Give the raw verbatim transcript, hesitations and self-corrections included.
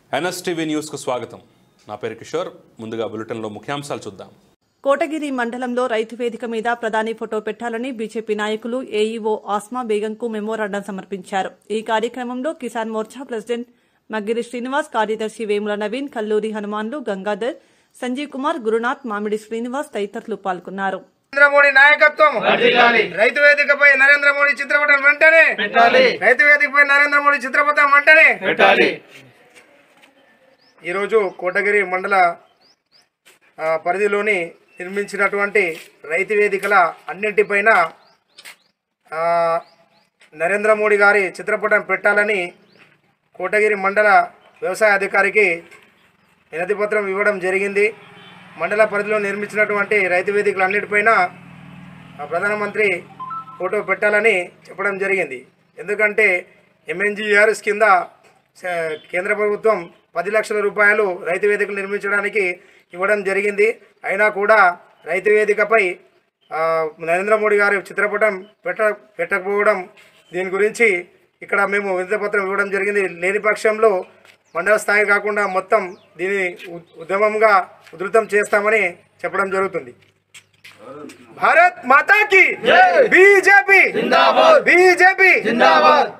NSTV news కు స్వాగతం. నా పేరు కిషోర్. ముందుగా బులెటిన్లో ముఖ్యాంశాలు చూద్దాం. కోటగిరి మండలంలో రైతు వేదిక మీద ప్రధాని ఫోటో పెట్టాలని బీజేపీ నాయకులు ఏఈఓ ఆస్మా బేగంకు మెమోరాండం సమర్పించారు. ఈ కార్యక్రమంలో కిసాన్ మోర్చా ప్రెసిడెంట్ మగ్గిరి శ్రీనివాస్, కార్యదర్శి వేముల నవీన్, కల్లూరి హనుమాన్లు, గంగాధర్, సంజీవ్ కుమార్, గురునాథ్, మామిడి శ్రీనివాస్ తదితరులు పాల్గొన్నారు. నరేంద్ర మోడీ నాయకత్వం, రైతు వేదికపై నరేంద్ర మోడీ చిత్రపటం వెంటనే రైతు వేదికపై నరేంద్ర మోడీ చిత్రపటం వెంటనే ఈరోజు కోటగిరి మండల పరిధిలోని నిర్మించినటువంటి రైతు వేదికల అన్నింటిపైన నరేంద్ర మోడీ గారి చిత్రపటం పెట్టాలని కోటగిరి మండల వ్యవసాయ అధికారికి వినతిపత్రం ఇవ్వడం జరిగింది. మండల పరిధిలో నిర్మించినటువంటి రైతు వేదికలు అన్నిటిపైన ప్రధానమంత్రి ఫోటో పెట్టాలని చెప్పడం జరిగింది. ఎందుకంటే ఎంఎన్జీఆర్ఎస్ కింద కేంద్ర ప్రభుత్వం పది లక్షల రూపాయలు రైతు వేదికలు నిర్మించడానికి ఇవ్వడం జరిగింది. అయినా కూడా రైతు వేదికపై నరేంద్ర మోడీ గారి చిత్రపటం పెట్ట పెట్టకపోవడం దీని గురించి ఇక్కడ మేము వినతిపత్రం ఇవ్వడం జరిగింది. లేని పక్షంలో మండల స్థాయి కాకుండా మొత్తం దీన్ని ఉద్యమంగా ఉధృతం చేస్తామని చెప్పడం జరుగుతుంది. భారత్ మాతాకి బీజేపీ బీజేపీ